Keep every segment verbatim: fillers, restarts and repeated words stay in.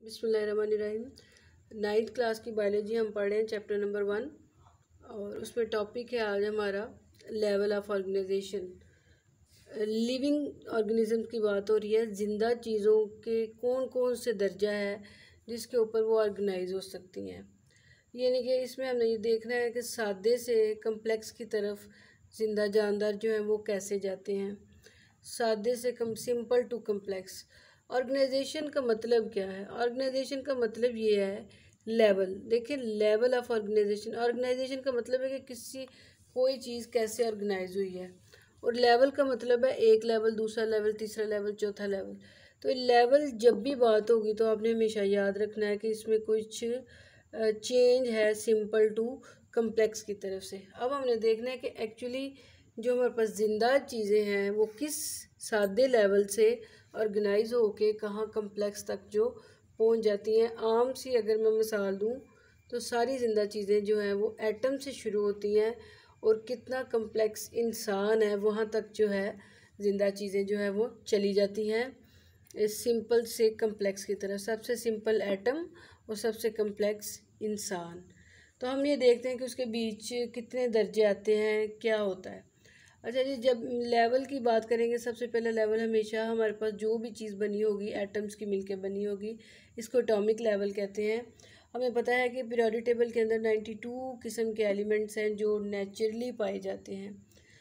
बिस्मिल्लाहिर्रहमानिर्रहीम। Ninth class की biology हम पढ़ रहे हैं, चैप्टर नंबर वन, और उसमें टॉपिक है आज हमारा level of organisation. Living organism की बात हो रही है, ज़िंदा चीज़ों के कौन कौन से दर्जा है जिसके ऊपर वो ऑर्गेनाइज हो सकती हैं। यानी कि इसमें हमने ये देखना है कि सादे से कम्प्लेक्स की तरफ ज़िंदा जानदार जो हैं वो कैसे जाते हैं, सादे से कम सिंपल टू कम्प्लेक्स। ऑर्गेनाइजेशन का मतलब क्या है? ऑर्गेनाइजेशन का मतलब ये है लेवल। देखिए, लेवल ऑफ ऑर्गेनाइजेशन, ऑर्गेनाइजेशन का मतलब है कि किसी कोई चीज़ कैसे ऑर्गेनाइज हुई है, और लेवल का मतलब है एक लेवल, दूसरा लेवल, तीसरा लेवल, चौथा लेवल। तो लेवल जब भी बात होगी तो आपने हमेशा याद रखना है कि इसमें कुछ चेंज है सिंपल टू कम्प्लेक्स की तरफ से। अब हमने देखना है कि एक्चुअली जो हमारे पास ज़िंदा चीज़ें हैं वो किस सादे लेवल से ऑर्गेनाइज होके कहाँ कम्प्लेक्स तक जो पहुंच जाती हैं। आम सी अगर मैं मिसाल दूं तो सारी ज़िंदा चीज़ें जो हैं वो एटम से शुरू होती हैं, और कितना कम्प्लेक्स इंसान है वहाँ तक जो है ज़िंदा चीज़ें जो है वो चली जाती हैं सिंपल से कम्प्लेक्स की तरफ। सबसे सिंपल एटम और सबसे कम्प्लेक्स इंसान। तो हम ये देखते हैं कि उसके बीच कितने दर्जे आते हैं, क्या होता है। अच्छा जी, जब लेवल की बात करेंगे, सबसे पहला लेवल हमेशा हमारे पास जो भी चीज़ बनी होगी एटम्स की मिलके बनी होगी, इसको एटॉमिक लेवल कहते हैं। हमें पता है कि पीरियोडिक टेबल के अंदर बानवे किस्म के एलिमेंट्स हैं जो नेचुरली पाए जाते हैं।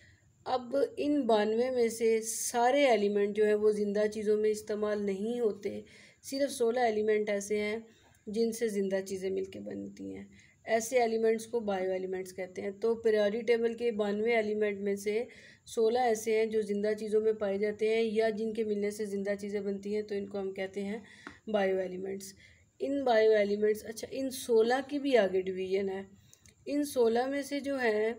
अब इन बानवे में से सारे एलिमेंट जो है वो ज़िंदा चीज़ों में इस्तेमाल नहीं होते। सिर्फ सोलह एलिमेंट ऐसे हैं जिनसे ज़िंदा चीज़ें मिलके बनती हैं। ऐसे एलिमेंट्स को बायो एलिमेंट्स कहते हैं। तो पीरियोडिक टेबल के बानवे एलिमेंट में से सोलह ऐसे हैं जो ज़िंदा चीज़ों में पाए जाते हैं या जिनके मिलने से ज़िंदा चीज़ें बनती हैं, तो इनको हम कहते हैं बायो एलिमेंट्स। इन बायो एलिमेंट्स, अच्छा, इन सोलह की भी आगे डिवीज़न है। इन सोलह में से जो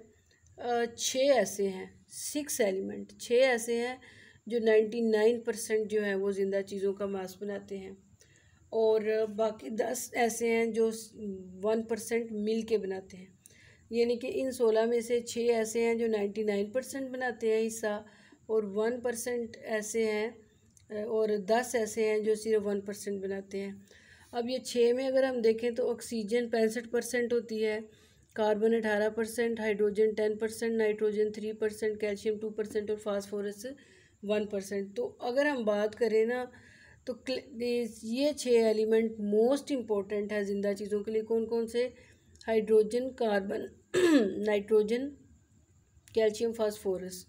हैं छः ऐसे हैं, सिक्स एलिमेंट, छः ऐसे हैं जो नाइन्टी नाइन परसेंट जो है वो ज़िंदा चीज़ों का मास बनाते हैं, और बाकी दस ऐसे हैं जो वन परसेंट मिल के बनाते हैं। यानी कि इन सोलह में से छः ऐसे हैं जो नाइन्टी नाइन परसेंट बनाते हैं हिस्सा, और वन परसेंट ऐसे हैं, और दस ऐसे हैं जो सिर्फ वन परसेंट बनाते हैं। अब ये छः में अगर हम देखें तो ऑक्सीजन पैंसठ परसेंट होती है, कार्बन अठारह percent, hydrogen ten percent, nitrogen three percent, calcium two percent और फास्फोरस वन परसेंट। तो अगर हम बात करें ना तो ये छः एलिमेंट मोस्ट इम्पोर्टेंट है ज़िंदा चीज़ों के लिए। कौन कौन से? Hydrogen, carbon, nitrogen, calcium, phosphorus.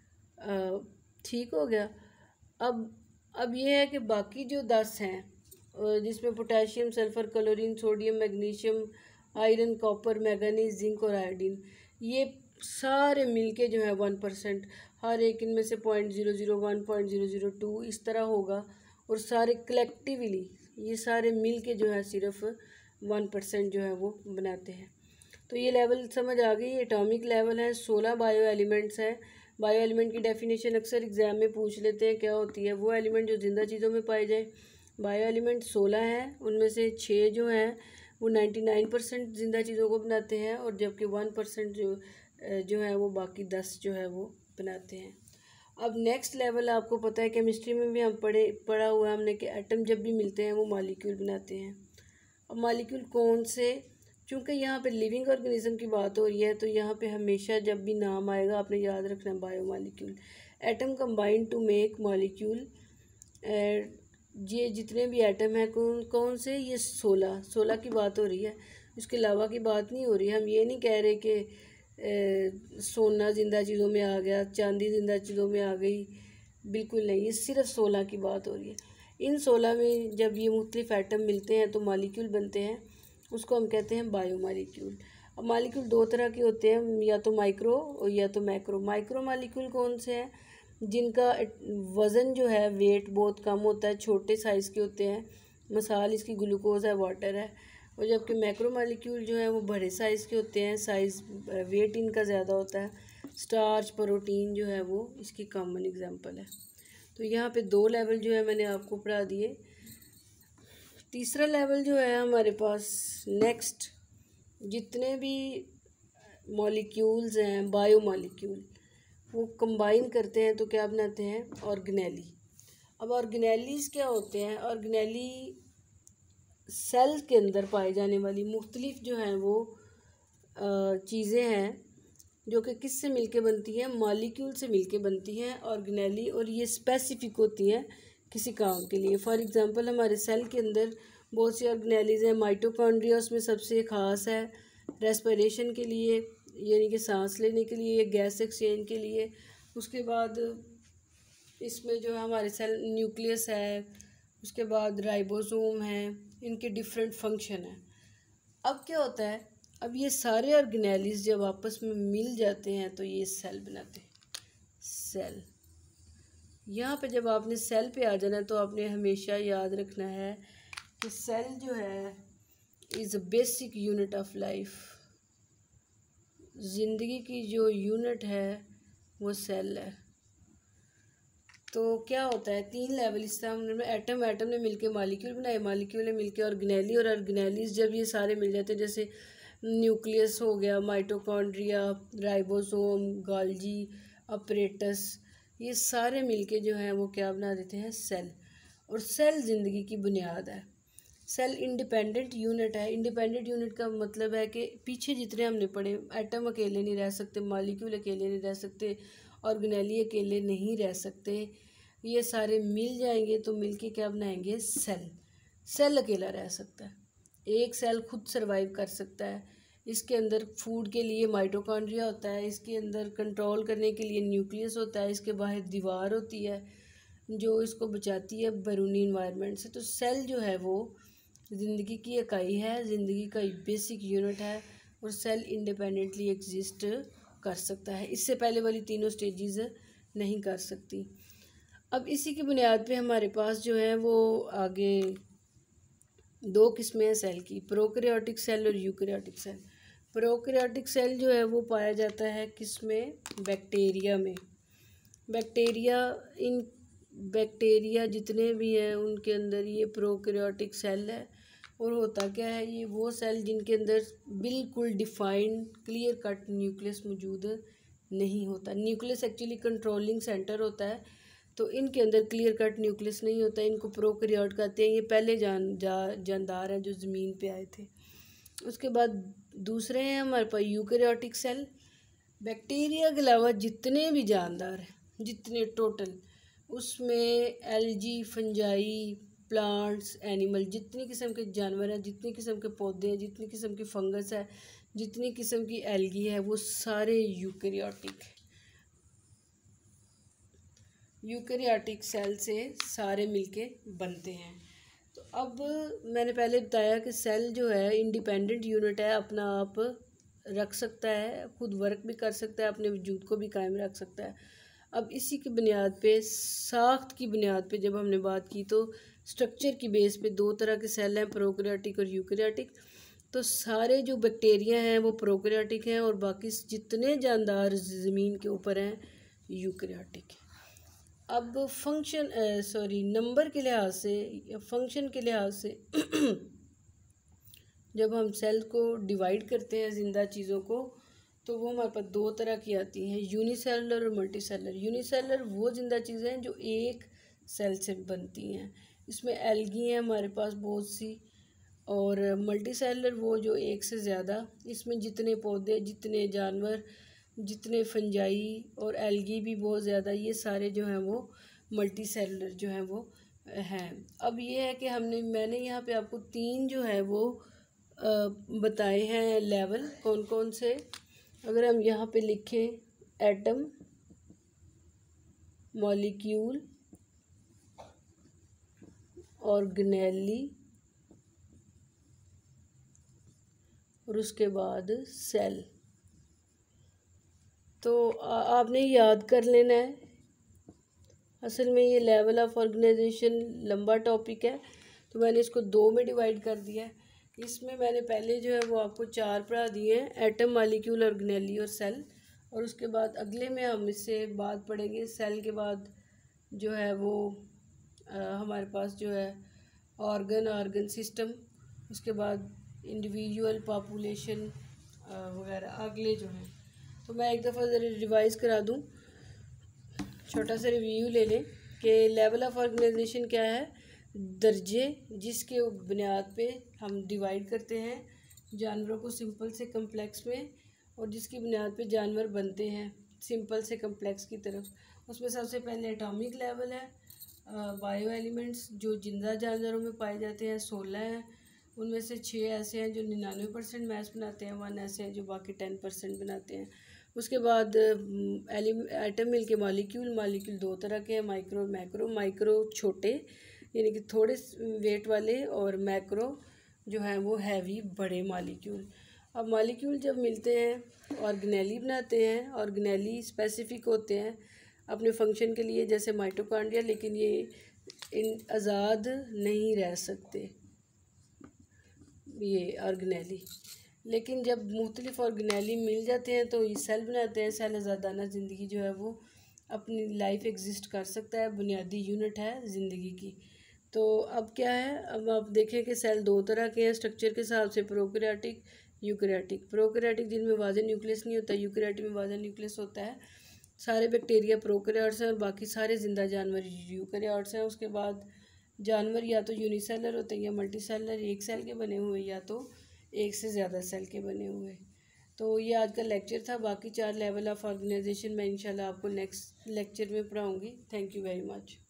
ठीक हो गया। अब अब ये है कि बाकी जो दस हैं जिसमें potassium, sulphur, chlorine, sodium, magnesium, iron, copper, manganese, zinc और आयोडीन, ये सारे मिलके जो है वन परसेंट, हर एक इनमें से point zero zero one, point zero zero two इस तरह होगा, और सारे कलेक्टिवली ये सारे मिल के जो है सिर्फ वन परसेंट जो है वो बनाते हैं। तो ये लेवल समझ आ गई। एटॉमिक लेवल है, सोलह बायो एलिमेंट्स हैं। बायो एलिमेंट की डेफिनेशन अक्सर एग्जाम में पूछ लेते हैं, क्या होती है? वो एलिमेंट जो जिंदा चीज़ों में पाए जाए। बायो एलिमेंट सोलह हैं, उनमें से छः जो हैं वो नाइन्टी नाइन परसेंट जिंदा चीज़ों को बनाते हैं, और जबकि वन परसेंट जो जो है वो बाकी दस जो है वो बनाते हैं। अब नेक्स्ट लेवल आपको पता है, केमिस्ट्री में भी हम पढ़े पढ़ा हुआ है हमने कि एटम जब भी मिलते हैं वो मॉलिक्यूल बनाते हैं। अब मॉलिक्यूल कौन से? चूँकि यहाँ पे लिविंग ऑर्गेनिज्म की बात हो रही है तो यहाँ पे हमेशा जब भी नाम आएगा आपने याद रखना है bio molecule. Atom combine to make molecule. ये जितने भी एटम हैं कौन कौन से? ये सोलह सोलह की बात हो रही है, इसके अलावा की बात नहीं हो रही। हम ये नहीं कह रहे कि सोना ज़िंदा चीज़ों में आ गया, चांदी ज़िंदा चीज़ों में आ गई, बिल्कुल नहीं, ये सिर्फ सोलह की बात हो रही है। इन सोलह में जब ये मुख्तलिफ एटम मिलते हैं तो मॉलिक्यूल बनते हैं, उसको हम कहते हैं बायो मॉलिक्यूल। अब मॉलिक्यूल दो तरह के होते हैं, या तो माइक्रो और या तो मैक्रो। माइक्रो मॉलिक्यूल कौन से हैं? जिनका वज़न जो है, वेट बहुत कम होता है, छोटे साइज़ के होते हैं। मिसाल इसकी ग्लूकोज है, वाटर है। और जबकि मैक्रो मॉलिक्यूल जो है वो बड़े साइज़ के होते हैं, साइज़ वेट इनका ज़्यादा होता है। स्टार्च, प्रोटीन जो है वो इसकी कॉमन एग्जांपल है। तो यहाँ पे दो लेवल जो है मैंने आपको पढ़ा दिए। तीसरा लेवल जो है हमारे पास नेक्स्ट, जितने भी मॉलिक्यूल्स हैं बायो मॉलिक्यूल वो कंबाइन करते हैं तो क्या बनाते हैं? ऑर्गेनेली। अब ऑर्गेनेलीज क्या होते हैं? ऑर्गेनेली सेल के अंदर पाए जाने वाली मुख्तलिफ जो हैं वो चीज़ें हैं जो कि किससे मिलके बनती हैं, मॉलिक्यूल से मिलके बनती हैं ऑर्गेनेली, और ये स्पेसिफिक होती हैं किसी काम के लिए। फॉर एग्जांपल हमारे सेल के अंदर बहुत सी ऑर्गेनेलीज हैं। माइटोकॉन्ड्रिया उसमें सबसे ख़ास है, रेस्पिरेशन के लिए यानी कि सांस लेने के लिए, गैस एक्सचेंज के लिए। उसके बाद इसमें जो है हमारे सेल न्यूक्लियस है, उसके बाद राइबोसोम है, इनके डिफरेंट फंक्शन हैं। अब क्या होता है, अब ये सारे ऑर्गेनेलीज जब आपस में मिल जाते हैं तो ये सेल बनाते हैं, सेल। यहाँ पे जब आपने सेल पे आ जाना है तो आपने हमेशा याद रखना है कि सेल जो है is a basic unit of life. ज़िंदगी की जो यूनिट है वो सेल है। तो क्या होता है, तीन लेवल इस तरह हमने एटम एटम ने मिलके मॉलिक्यूल बनाए, मॉलिक्यूल ने मिलके ऑर्गेनेली, और ऑर्गेनेलीज जब ये सारे मिल जाते हैं, जैसे न्यूक्लियस हो गया, माइटोकॉन्ड्रिया, राइबोसोम, गोल्जी, अपरेटस, ये सारे मिलके जो हैं वो क्या बना देते हैं, सेल। और सेल ज़िंदगी की बुनियाद है। सेल इंडिपेंडेंट यूनिट है। इंडिपेंडेंट यूनिट का मतलब है कि पीछे जितने हमने पढ़े, एटम अकेले नहीं रह सकते, मॉलिक्यूल अकेले नहीं रह सकते, ऑर्गेनेली अकेले नहीं रह सकते, ये सारे मिल जाएंगे तो मिलके क्या बनाएंगे, सेल। सेल अकेला रह सकता है, एक सेल खुद सरवाइव कर सकता है। इसके अंदर फूड के लिए माइटोकॉन्ड्रिया होता है, इसके अंदर कंट्रोल करने के लिए न्यूक्लियस होता है, इसके बाहर दीवार होती है जो इसको बचाती है बैरूनी इन्वायरमेंट से। तो सेल जो है वो ज़िंदगी की इकाई है, ज़िंदगी का बेसिक यूनिट है, और सेल इंडिपेंडेंटली एग्जिस्ट कर सकता है, इससे पहले वाली तीनों स्टेजेस नहीं कर सकती। अब इसी की बुनियाद पे हमारे पास जो है वो आगे दो किस्में हैं सेल की, प्रोकैरियोटिक सेल और यूकैरियोटिक सेल। प्रोकैरियोटिक सेल जो है वो पाया जाता है किसमें, बैक्टीरिया में। बैक्टीरिया, इन बैक्टीरिया जितने भी हैं उनके अंदर ये प्रोकैरियोटिक सेल है। और होता क्या है, ये वो सेल जिनके अंदर बिल्कुल डिफाइंड क्लियर कट न्यूक्लियस मौजूद नहीं होता। न्यूक्लियस एक्चुअली कंट्रोलिंग सेंटर होता है, तो इनके अंदर क्लियर कट न्यूक्लियस नहीं होता, इनको प्रोकैरियोट कहते हैं। ये पहले जान जा जानदार हैं जो ज़मीन पे आए थे। उसके बाद दूसरे हैं हमारे पास यूकैरियोटिक सेल। बैक्टीरिया के अलावा जितने भी जानदार हैं, जितने टोटल, उसमें एल्गी, फंजाई, प्लांट्स, एनिमल, जितनी किस्म के जानवर हैं, जितनी किस्म के पौधे हैं, जितनी किस्म की फंगस है, जितनी किस्म की एल्गी है, वो सारे यूकैरियोटिक यूकैरियोटिक सेल से सारे मिलके बनते हैं। तो अब मैंने पहले बताया कि सेल जो है इंडिपेंडेंट यूनिट है, अपना आप रख सकता है, खुद वर्क भी कर सकता है, अपने वजूद को भी कायम रख सकता है। अब इसी की बुनियाद पे, साख्त की बुनियाद पे जब हमने बात की तो स्ट्रक्चर की बेस पे दो तरह के सेल हैं, प्रोकैरियोटिक और यूकैरियोटिक। तो सारे जो बैक्टीरिया हैं वो प्रोकैरियोटिक हैं, और बाकी जितने जानदार ज़मीन के ऊपर हैं यूकैरियोटिक हैं। अब फंक्शन सॉरी नंबर के लिहाज से या फंक्शन के लिहाज से जब हम सेल को डिवाइड करते हैं ज़िंदा चीज़ों को, तो वो हमारे पास दो तरह की आती हैं, यूनिसेलुलर और मल्टीसेलुलर। यूनिसेलुलर वो ज़िंदा चीज़ें हैं जो एक सेल से बनती हैं, इसमें एल्गी हैं हमारे पास बहुत सी, और मल्टीसेलुलर वो जो एक से ज़्यादा, इसमें जितने पौधे, जितने जानवर, जितने फंजाई और एल्गी भी बहुत ज़्यादा, ये सारे जो हैं वो मल्टी सेलुलर जो हैं वो हैं। अब ये है कि हमने मैंने यहाँ पे आपको तीन जो है वो आ, बताए हैं लेवल, कौन कौन से। अगर हम यहाँ पे लिखें, एटम, मॉलिक्यूल, ऑर्गेनेली, और उसके बाद सेल, तो आ, आपने याद कर लेना है। असल में ये लेवल ऑफ ऑर्गेनाइजेशन लंबा टॉपिक है, तो मैंने इसको दो में डिवाइड कर दिया है। इसमें मैंने पहले जो है वो आपको चार पढ़ा दिए हैं, एटम, मॉलिक्यूल, ऑर्गेनेली और सेल। और उसके बाद अगले में हम इससे बात पढ़ेंगे, सेल के बाद जो है वो आ, हमारे पास जो है ऑर्गन, ऑर्गन सिस्टम, उसके बाद इंडिविजुअल, पॉपुलेशन वगैरह अगले जो हैं। तो मैं एक दफ़ा ज़रा रिवाइज़ करा दूँ, छोटा सा रिव्यू ले लें कि लेवल ऑफ ऑर्गेनाइजेशन क्या है। दर्जे जिसके बुनियाद पे हम डिवाइड करते हैं जानवरों को सिंपल से कम्प्लेक्स में, और जिसकी बुनियाद पे जानवर बनते हैं सिंपल से कम्प्लेक्स की तरफ। उसमें सबसे पहले एटॉमिक लेवल है, बायो एलिमेंट्स जो जिंदा जानवरों में पाए जाते हैं सोलह हैं, उनमें से छः ऐसे हैं जो निन्यानवे परसेंट मैस बनाते हैं, वन ऐसे हैं जो बाकी टेन परसेंट बनाते हैं। उसके बाद एटम मिल के मॉलिक्यूल, मॉलिक्यूल दो तरह के हैं, माइक्रो मैक्रो। माइक्रो छोटे यानी कि थोड़े वेट वाले, और मैक्रो जो है वो हैवी बड़े मॉलिक्यूल। अब मॉलिक्यूल जब मिलते हैं ऑर्गेनेली बनाते हैं, ऑर्गेनेली स्पेसिफिक होते हैं अपने फंक्शन के लिए जैसे माइटोकॉन्ड्रिया, लेकिन ये इन आज़ाद नहीं रह सकते ये ऑर्गेनेली। लेकिन जब मुख्तलिफ ऑर्गेनेली मिल जाते हैं तो ये सेल बनाते हैं। सेल आज़ादाना ज़िंदगी जो है वो अपनी लाइफ एग्जिस्ट कर सकता है, बुनियादी यूनिट है ज़िंदगी की। तो अब क्या है, अब आप देखें कि सेल दो तरह के हैं स्ट्रक्चर के हिसाब से, प्रोकैरियोटिक यूकैरियोटिक। प्रोकैरियोटिक जिनमें वाज़न न्यूक्लियस नहीं होता, यूकैरियोटिक में वाज़न न्यूक्लियस होता है। सारे बैक्टीरिया प्रोकैरियोट्स हैं और बाकी सारे जिंदा जानवर यूकैरियोट्स हैं। उसके बाद जानवर या तो यूनिसेलर होते हैं या मल्टीसेलर, एक सेल के बने हुए या तो एक से ज़्यादा सेल के बने हुए। तो ये आज का लेक्चर था। बाकी चार लेवल ऑफ ऑर्गेनाइजेशन मैं इंशाल्लाह आपको नेक्स्ट लेक्चर में पढ़ाऊँगी। Thank you very much.